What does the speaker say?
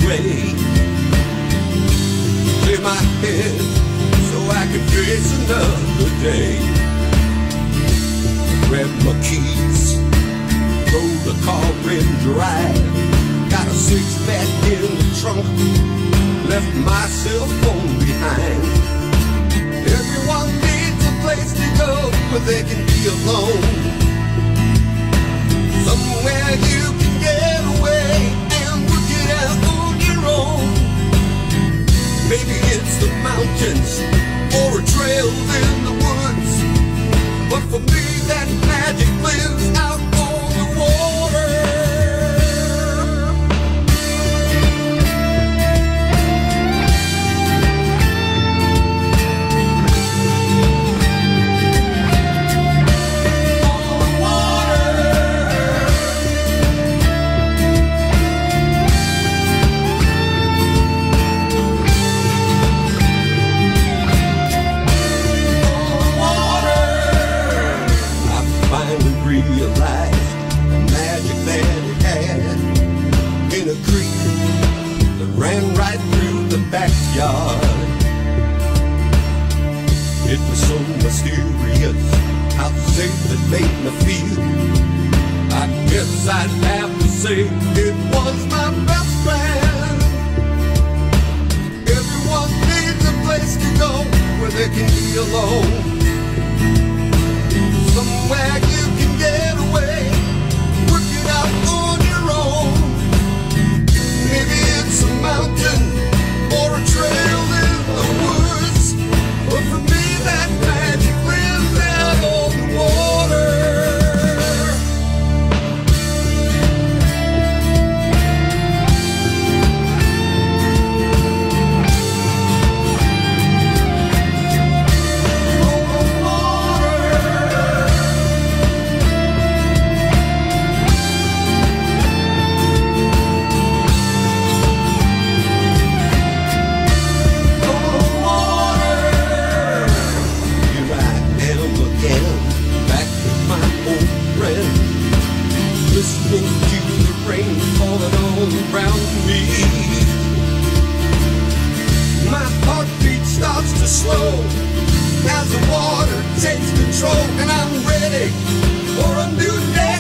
away. Clear my head so I can face another day. Grab my keys, throw the car in drive. Got a six-pack in the trunk, left my cell phone behind. Everyone needs a place to go where they can be alone. Somewhere you can get away and work it out on your own. Maybe it's the mountains or a trail in the woods, but for me that magic lives out on the water. Realized the magic that it had in a creek that ran right through the backyard. It was so mysterious how safe it made me feel. I guess I'd have to say it was my best friend. Everyone needs a place to go where they can be alone. Somewhere you can get away, work it out on your own. Maybe it's a mountain or a trail in the woods, but for me that magic lives out on the water. Listening to the rain falling all around me. My heartbeat starts to slow as the water takes control, and I'm ready for a new day.